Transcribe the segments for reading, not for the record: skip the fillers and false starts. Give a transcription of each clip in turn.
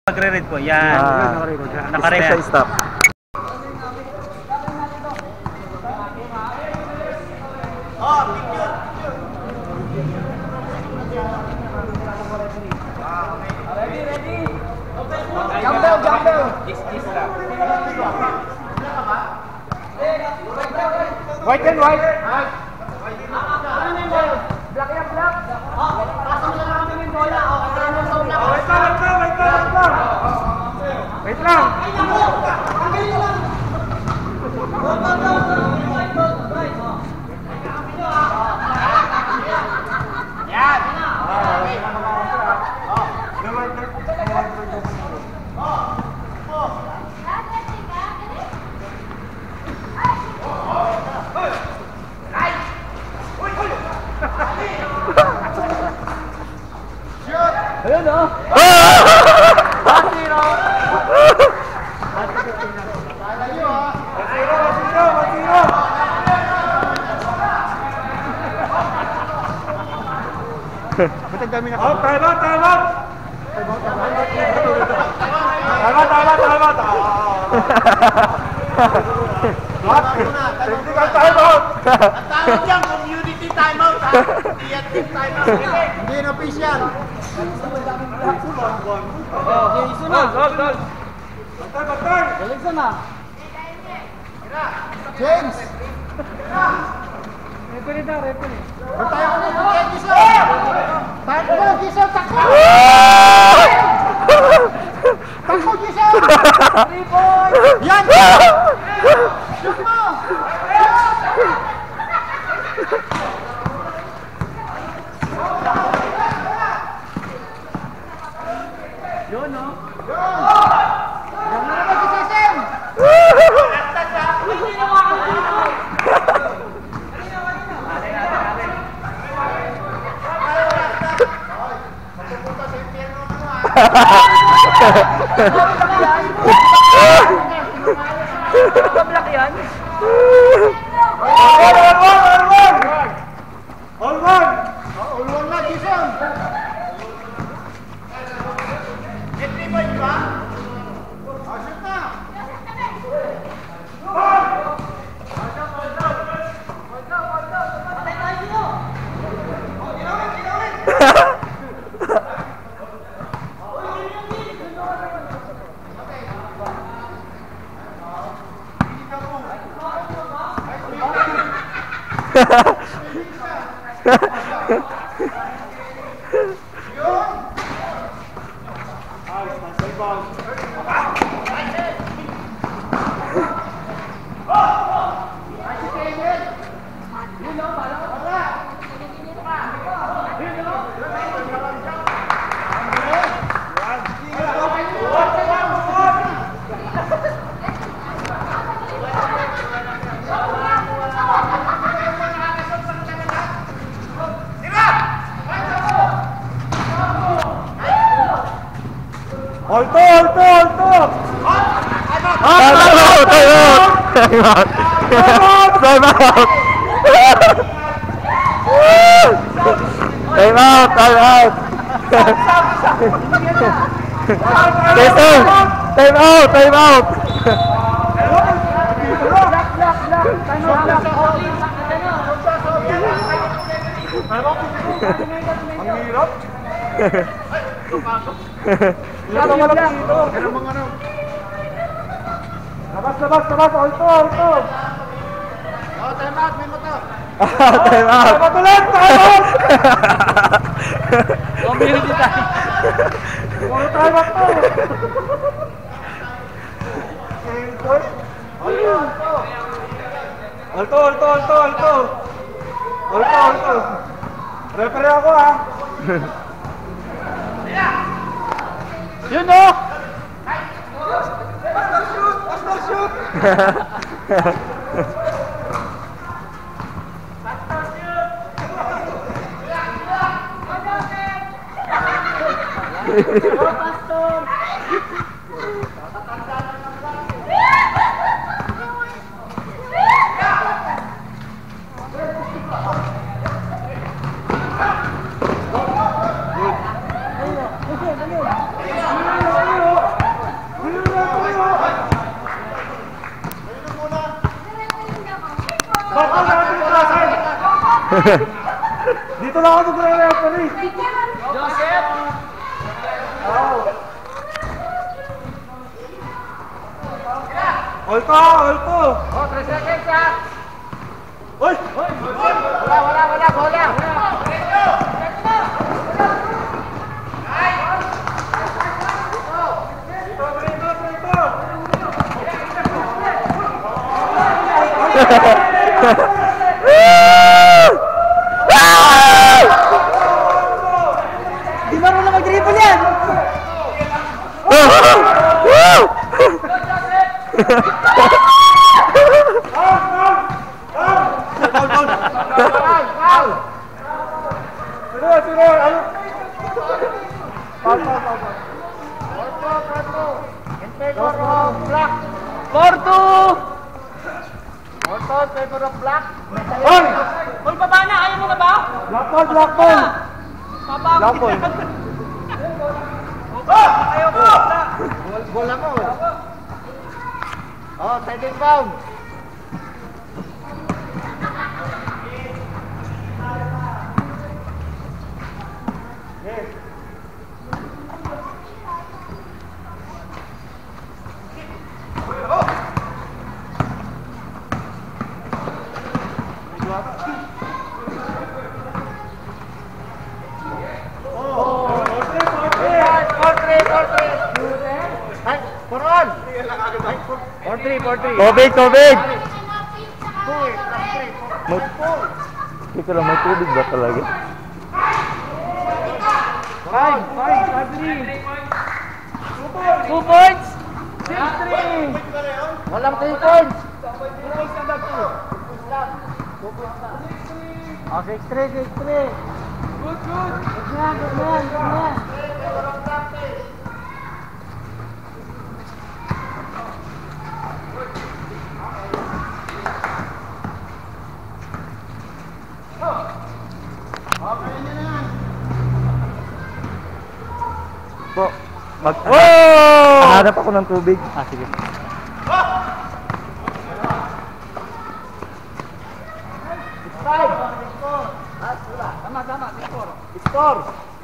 Magre-read po, yan. Naka-read. Stop. White and white. Black yan, black. Pasok na namin yung bola. Wait lang. Ayun o. Ba't ang dami na ka? Tama! Tawag yan, community timeout ha? Hindi yan team timeout. Hindi na official. Galing sana. James! Referee na, referee. Tayo ko na Gison! Takbo, Gison! Takbo! Takbo, Gison! 3 points! Yan! Shoot mo! Yun o. Yan na naman si Sesem! Black yan? All one na, Gison! Shoot na! Alto! Time out! Ang hirap! Labas! Alto! Time out! May moto! Time out ulit! Community time. Time out to! Alto! Referee ako ha! Yun o. Faster shoot! Pastor. Dito lang ako nagre-referee. Joseph! Alto! Alto! Oh, 3 seconds ha. Uy! Wala. Di marunong mag-dribble yan! In favor of black. Porto! Porto in favor of black. Hoy! Hoy, baba na! Ayaw mo na ba? Black ball! Baba Black ball! Ayaw mo! Bola mo. Oh, second round. Tubig! Ito lang, may tubig ba talaga? 2 points! 6-3! Walang 3 points. Oh, 6-3! Good! Ganyan! Po, hanap ako ng tubig. Ah, sige. Score.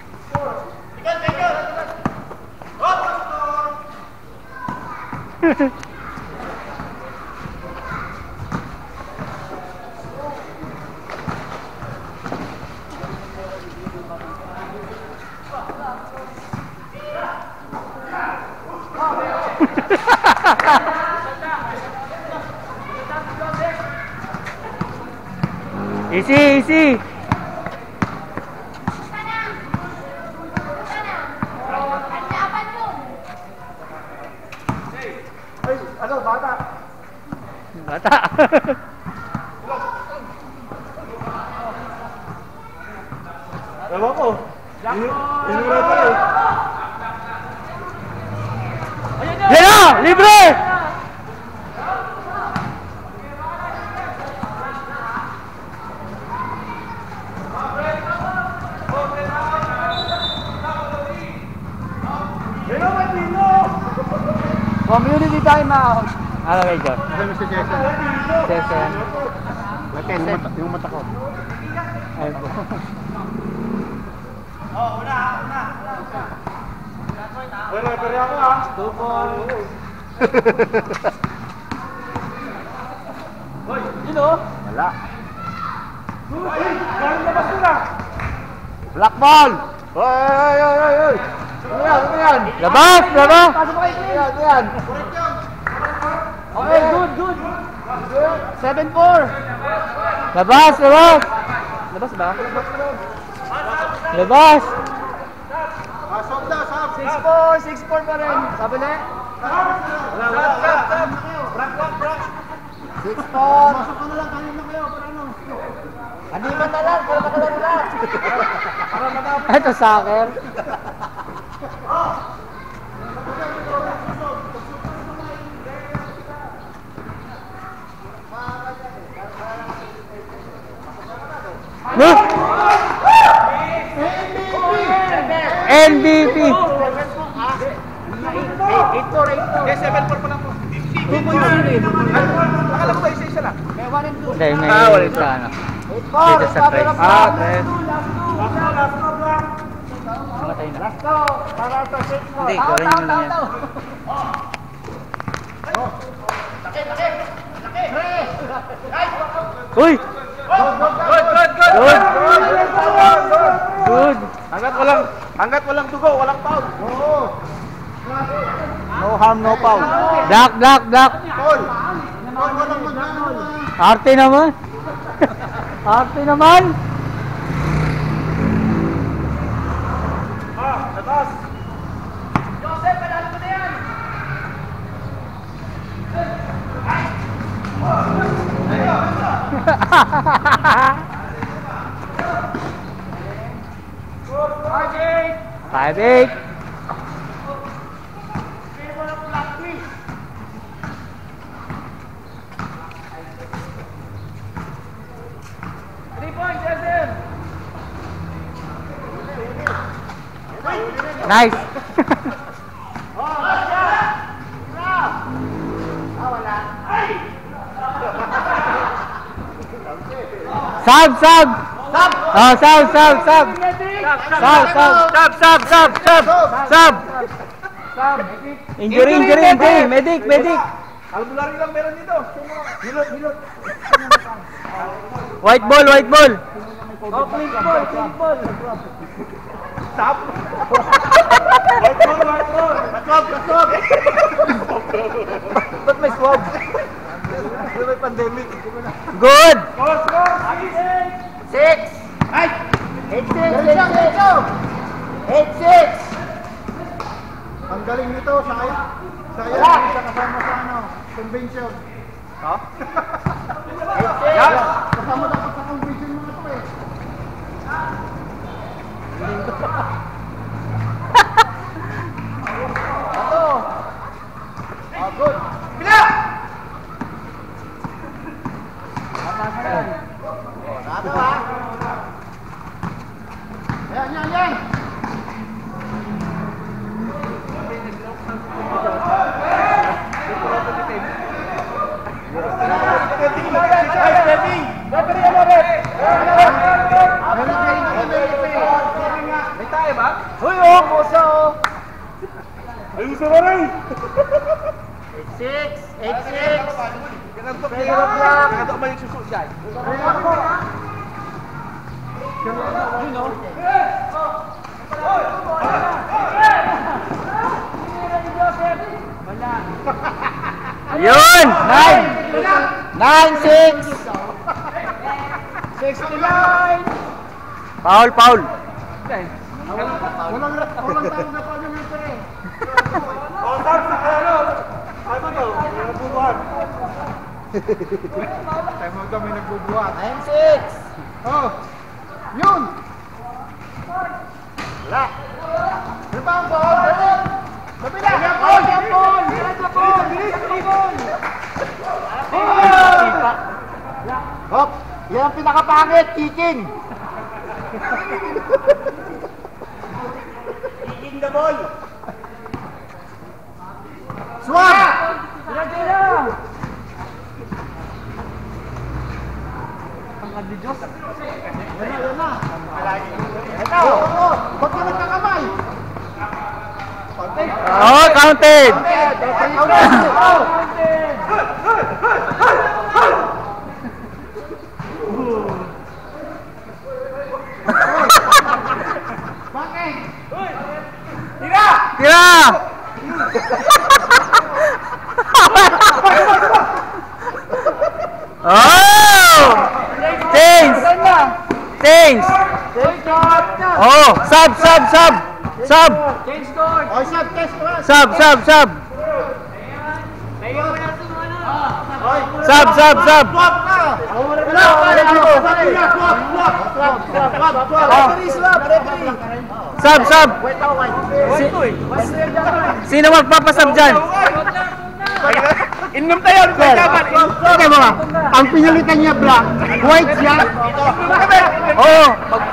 Easy! Bata! Ewan ko. Inura tayo. Yan na! Libre! Community time out! Ano kayo dyan? Ano mo si Jason? Session. Yung mata ko. Ayun po. Uy, referee ako ah. 2 points. Wala. Galing labas ko na. Black ball. Hoy. Ano yan? Labas! Yan. Okay, good. 7-4. Labas ba? Labas! Stop daw, stop. 6-4 pa rin. Sabi na? Stop. 6-4. Masok ka na lang, kanin na kayo. Para ano? Animan na lang. Para makalaro lang. Ito soccer. No! MVP! 8-4 pa lang po. 2 points yun eh. Akala ko ba isa-isa lang? May 1 and 2. Hindi, may isa ano. Dito sa try. Okay. Namatay na. Last go. Para sa 6 score. Hindi, gawin nyo lang yan. Uy! Good! Good! Hanggat walang dugo, walang foul. Oo. No harm, no foul. Black! Paul. Paul, walang magkano. Arte naman! Arte naman! Five eight. Nice. Sub. Oh, sub. Injury. Medic. Albularyo lang meron dito. Hilot. White ball. Oh, clean ball. Stop. White ball. Swab. Ba't may swab? May pandemic. Good. Six. Ay! 8-6. Ang galing nito, sayang. Sayang, isa kasama sa convention. Ha? Kasama dapat sa convention mga ito eh. Ito. Good. Bila! Sato ha. Yan. May tayo ba? Uy, oh, puso. Ayun sa maray! 8-6. Kanantok ba yung susunod dyan? Yun. 9-6. 69! Foul. Walang tawag na pa yung ito eh. Oh, Sam, sa ano? Ano to? Nagbubuhan. Tayo mo kami nagbubuhat. 9-6. Oh! Yun! Wala. Ano pa ang ball? Kabila! Hop. Yan ang pinakapangit, kicking. Kicking the ball. Swab. Yan na. Ito. Ba't ka nagkakamay? Oh, counted. Bakit? Tira! Oh! Change. Oh, sub. Change score. Oh, shot, test ko. Sub. Swap na! Sub. Sino magpapasab dyan? Inom tayo! Tingnan mo nga, ang pinalitan niya black, white siya. Oo.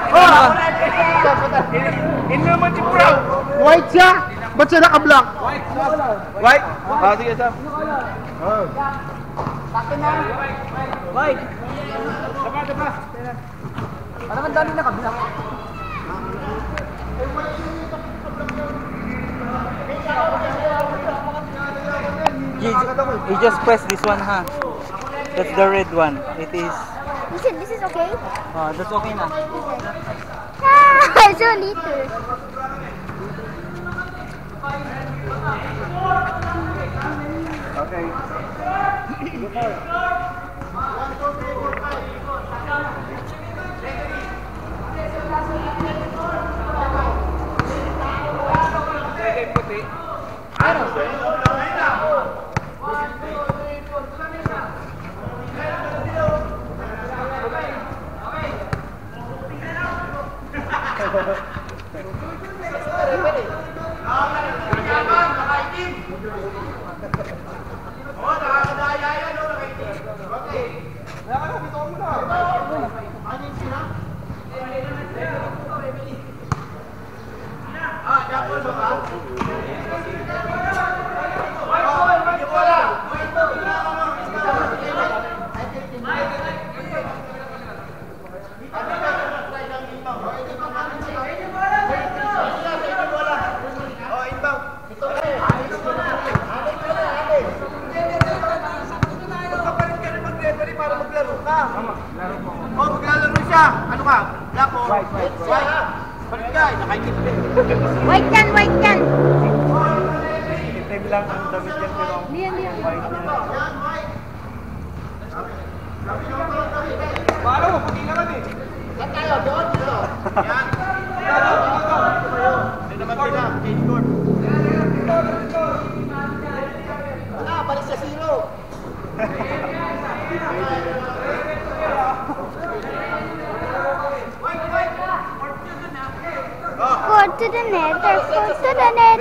Inom mo si Brown! White siya? Ba't siya naka-black? White? Ah, sige, Sam. Akin na. Wait. Diba? Ano man dami na kabila? You just press this one, huh? That's the red one. It is. You said this is okay? That's okay na. Ah, so little. Okay. Oh, maglalaro siya. Ano ka? Black or white? Balik ka, nakaikip din. White yan, white yan. Itim lang ang damit yan, pero ang Diyan. white niya. Paano? Pati naman eh. Saan tayo? Doon? Dito. Yan. Hindi naman sila. Change court. Wala, balik sa zero. Go to the net, go to the net.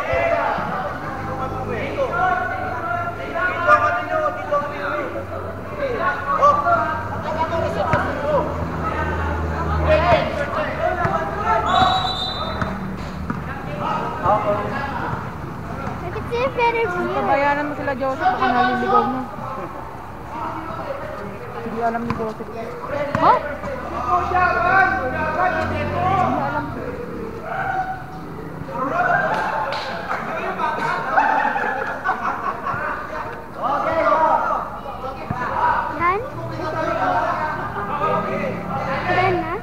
I can see a better view. Bayaran mo sila, Joseph, kung naliligaw mo. Hindi alam ni Joseph. Huh? Yan? Yan na?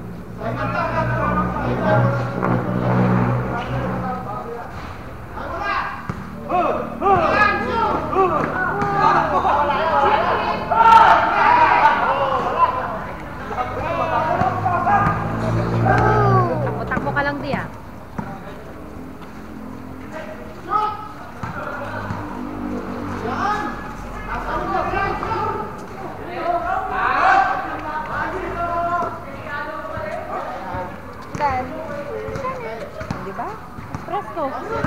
Takbo ka lang diya. Di ba? Presto.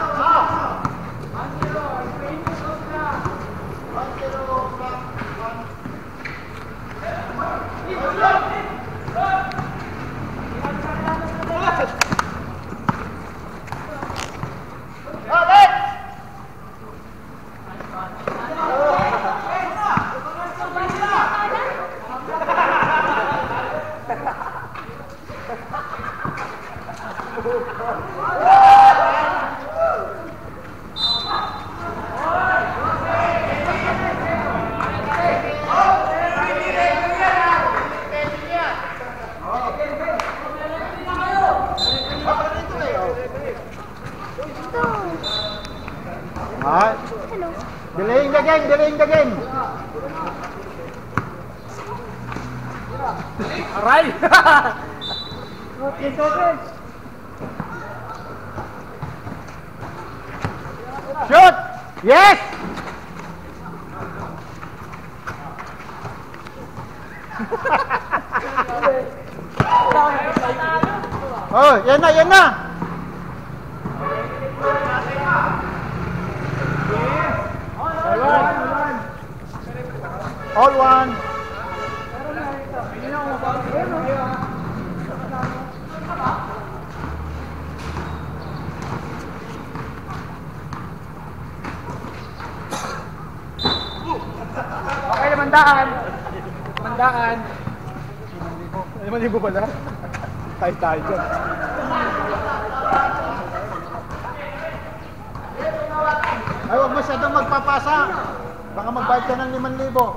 Ah, Hello. delaying the game, delaying the game. Aray! Shoot! Yes! Oh, yan na, yan na. All one. Okay, Mandaan. Mandaan. 5,000 pala. Tayo dyan. Ay, huwag masyadong magpapasa. Baka magbayad ka ng 5,000.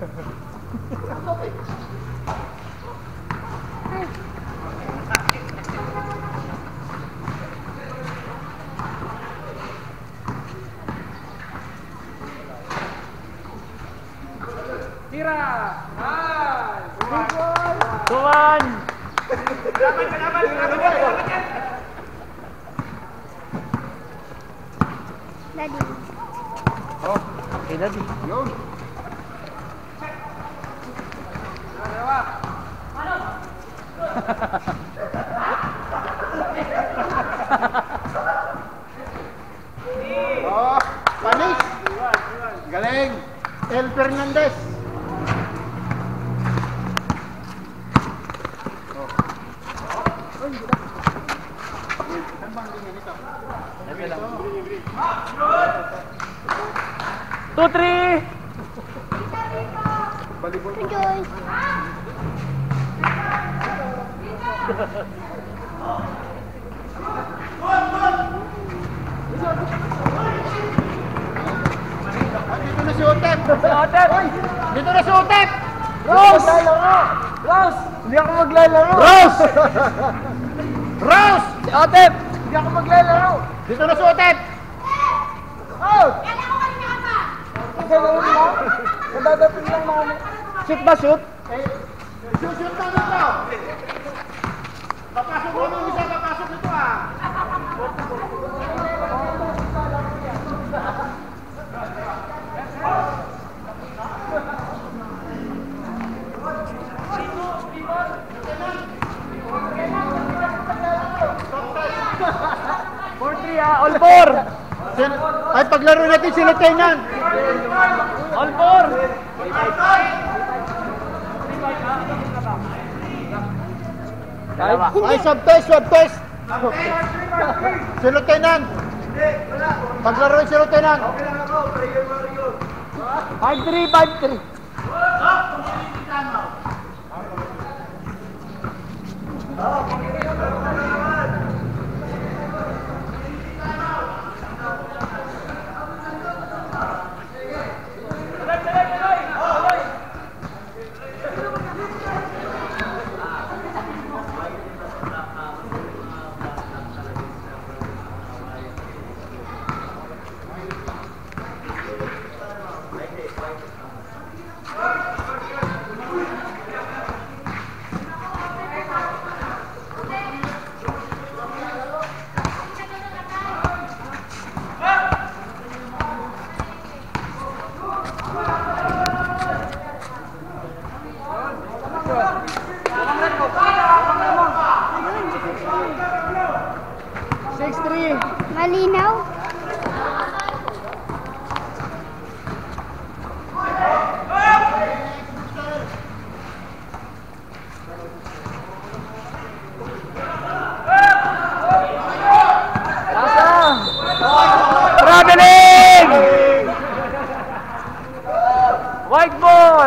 Tuwan! Daddy. Okay, Daddy. Yun. Oh, panis. Galing. El Fernandez. Two, three! Rejoice. Dito na si Otep. Otep! Dito na si Otep. Rose! Rose! Hindi ako maglalaro! Rose! Rose! Si Otep! Hindi ako maglalaro. Dito na si Otep. Oh! Maglalaro na? Madadating lang namin. Shoot ba, shoot? Shoot na dito. Papasok mo yung isa, papasok ito ah. All four! Ay, paglaro natin si Lieutenant. All four! Ay, swab test, swab test. Si Lieutenant. Paglaro si Lieutenant. 5-3, 5-3. Malinaw. Traveling! White ball!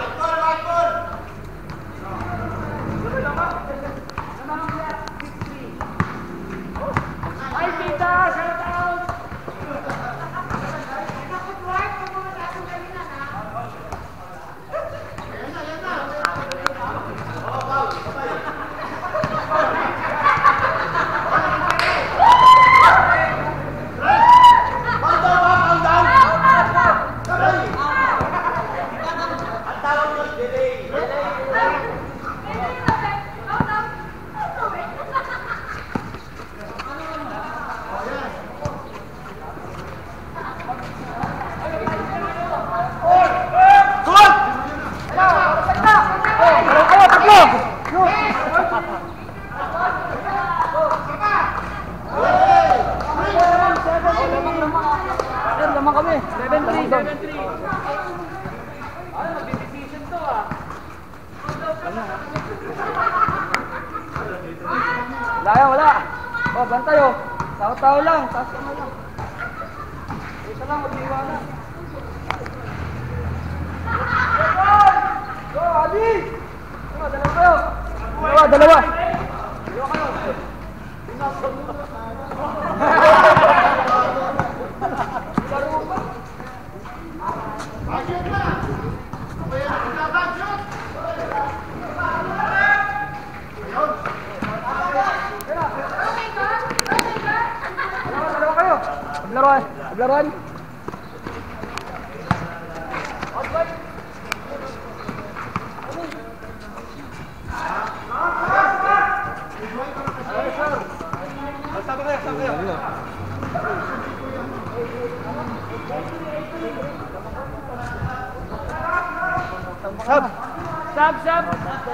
Lamang kami. 7-3. Ano, mag-decision to ah. Wala. Oh, bantay oh. Tao-tao lang. Taas ka na lang. Isa lang, mag-iwanan. Dalawa kayo. Dalawa. Paglaruan. Stop.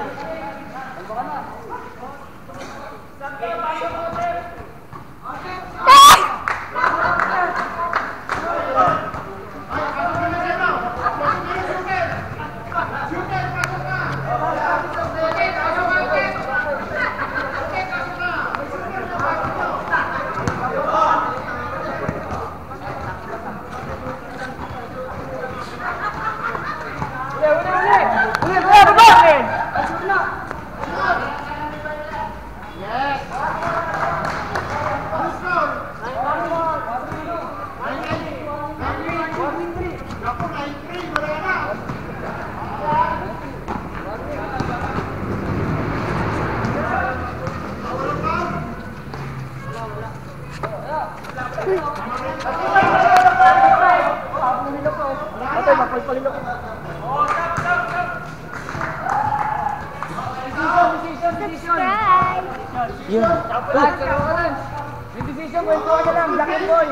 Decision mo ito lang, Black and Boy.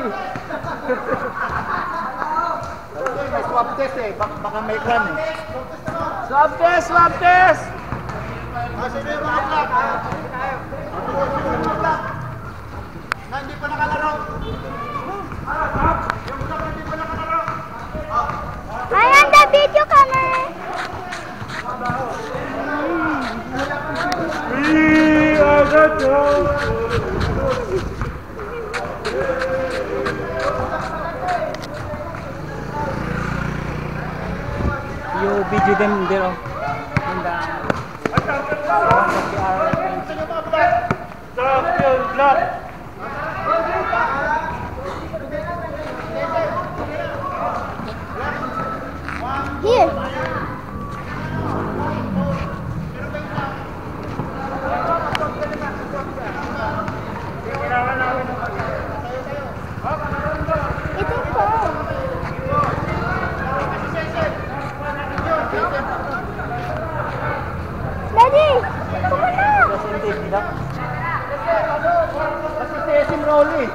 May swab test eh, baka may kran eh. Swab test! Sino yung mga black? Na hindi pa nakalaro. Yung black na hindi pa nakalaro. I am the video camera. We are the Jones. You video them there. Champion Black. Here. Ito po. Daddy, come na. Kasi tesim roll eh.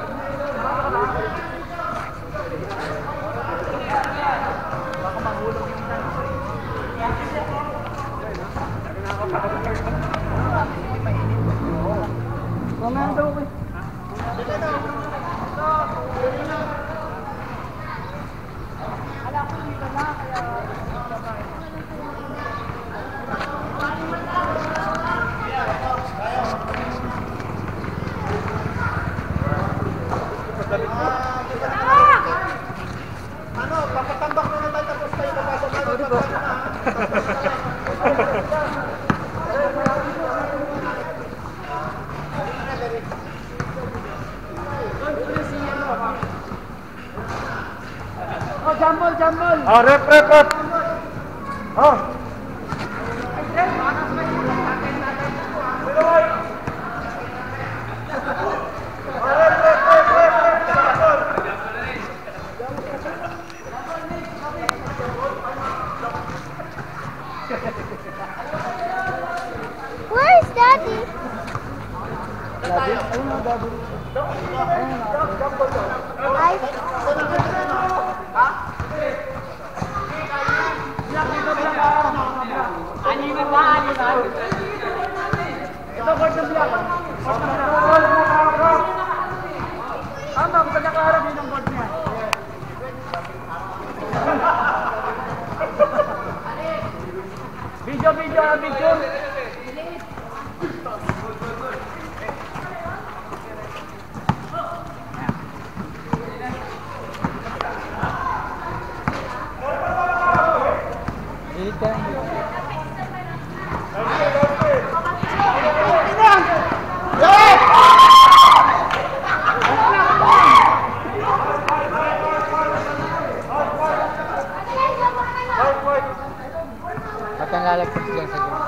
Baka mahulog yung isang. Mamaya daw ko. Ano, papatambak na tayo tapos tayo papasok na. Oh, jambol. Rep. Oh. Where is Daddy? Ito board ng Black. Tama, kung saan nakaharap yun ang board niya. Video. lalagpas dyan sa gym.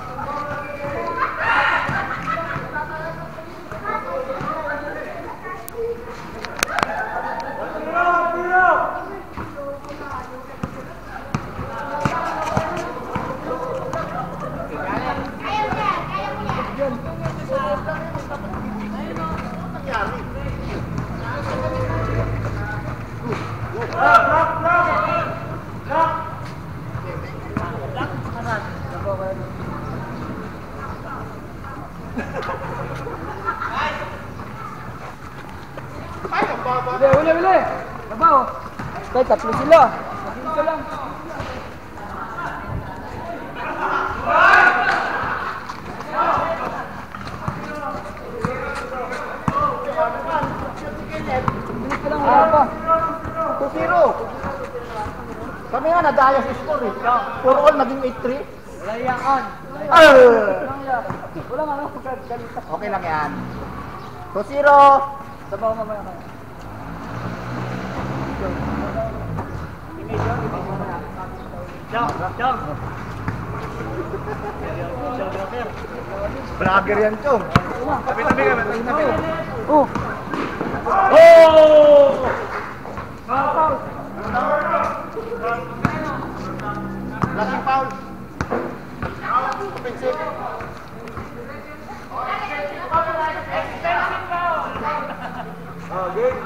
Uli! Babaw! Kaya tatlo sila. Tatlo lang. Bilis ka lang, wala pa. 2-0. Kami nga nadaya sa score eh. For all naging 8-3. Wala yan. Wala nga lang. Okay lang yan. 2-0. Sabaw mamaya ka. Vlogger yan, Chong. Tabi-tabi ka. Oh! Lasing foul. Offensive. Game.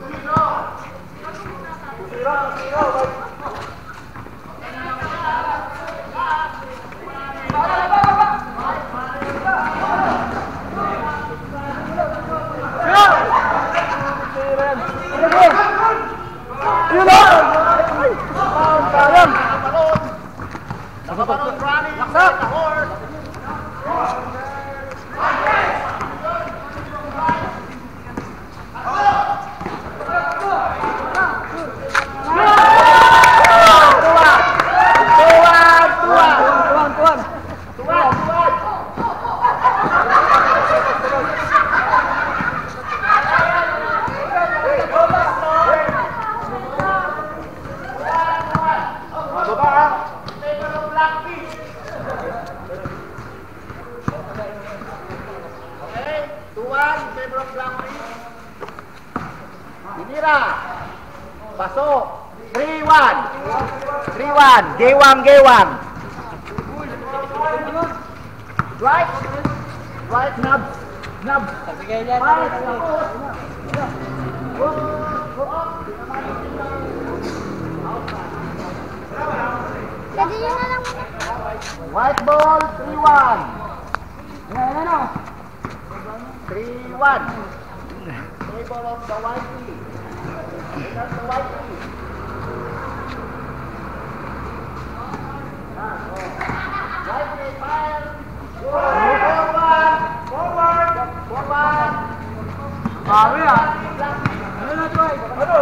2-0. Nakabalon running. Laksak. The horse. Pasok. 3-1. 3-1. Gewang. Right. Right. Nub. Sige yan. Pwede nyo na lang muna. White ball. 3-1. Ano? 3-1. Favor of the white team. That's the white team. White team fire. Forward. Bawi ah. Ano na Troy?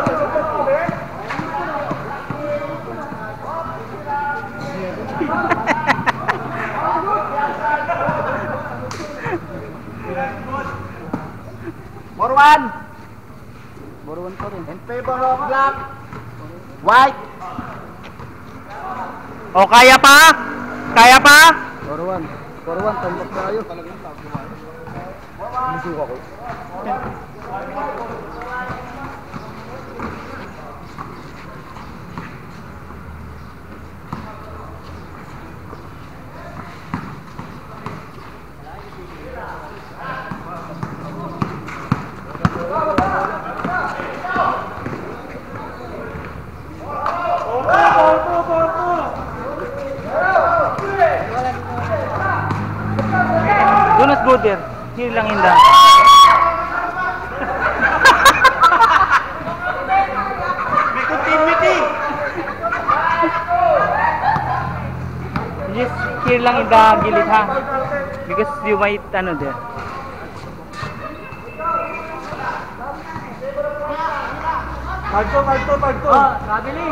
Forward. Boruan ko rin. In favor of black. White. O, kaya pa? Boruan, tambak tayo. Musuka ko. Donas Goder, here lang inda. May continuity. Just here lang inda gilid ha. Because you might ano there. Pagto. Kabiling.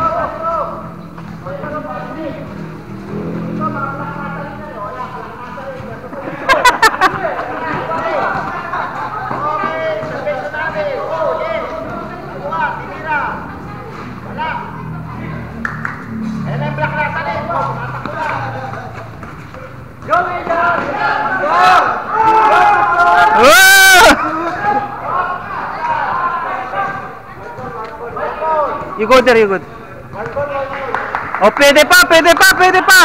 go there, you good. Oh, pwede pa, pwede pa, pwede pa.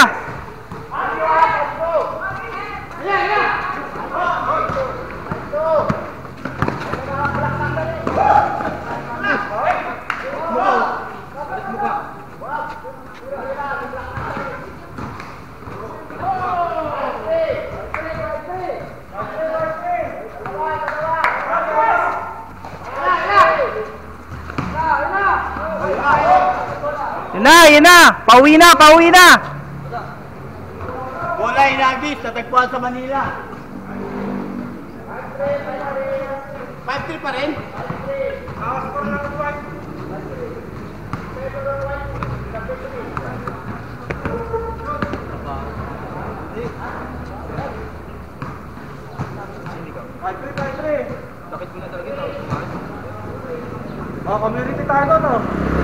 Yun na, pauwi na, pauwi na. Bola inagis, tatagpuan sa Manila. 5-3 pa rin? Sakit mo na talaga ito. Oh, community tayo to.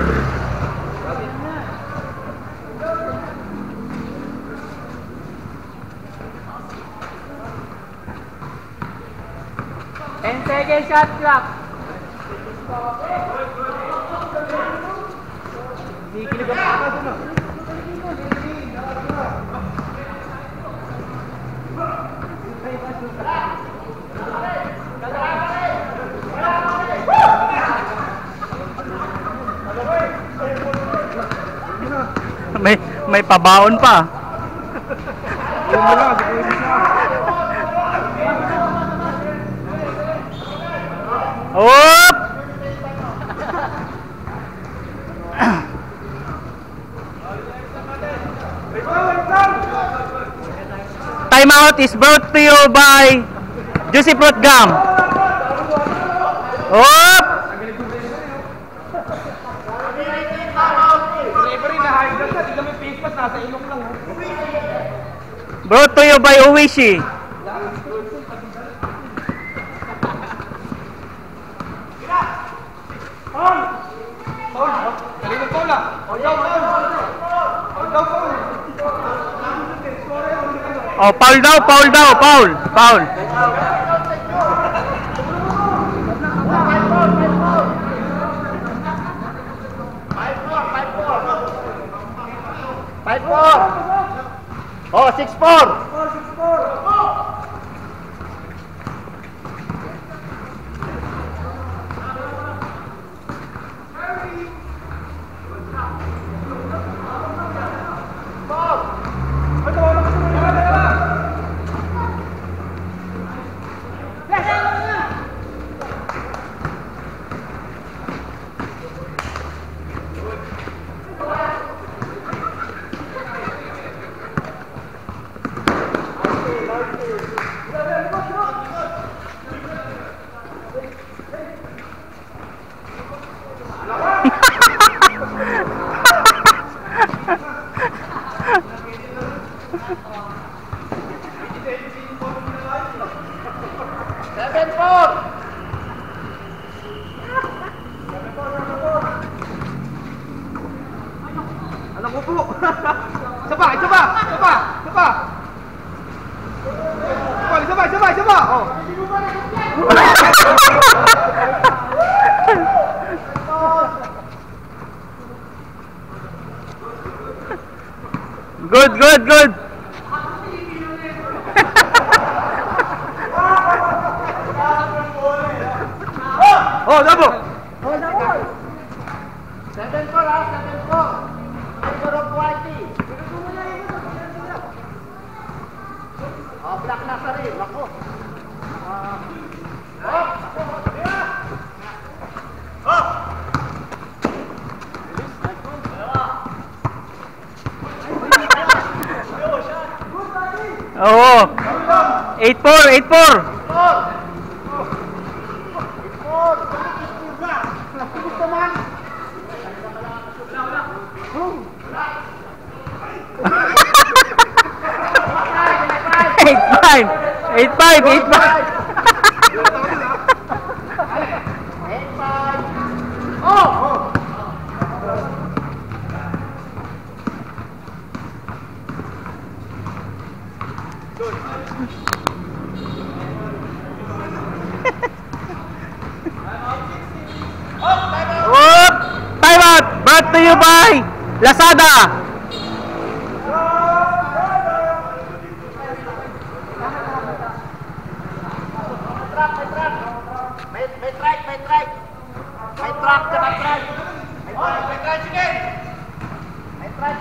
Second shot clock. Kikilig ka pa doon. May pabaon pa. Op! Time out is brought to you by Juicy Fruit Gum. Op! Brought to you by Uwishi. Oh, foul daw, foul daw, foul, foul. Oh, 6-4. Alam ko po. Saba, saba, saba, saba. Saba, saba, saba. Oh. Good, good, good. Oh, double. 7-4 ha, 7-4. Number of quality. Oh, black na sa rin. Ako. Oh. 8-4, 8-4. Eight five. Time out. you by Lazada. May track. May track, tsaka track. May track, sige. May track.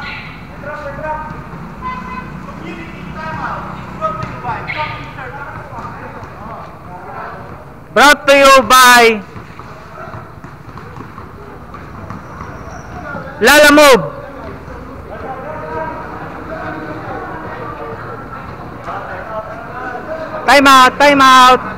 Community timeout. Brought to you by Lalamove. Time out.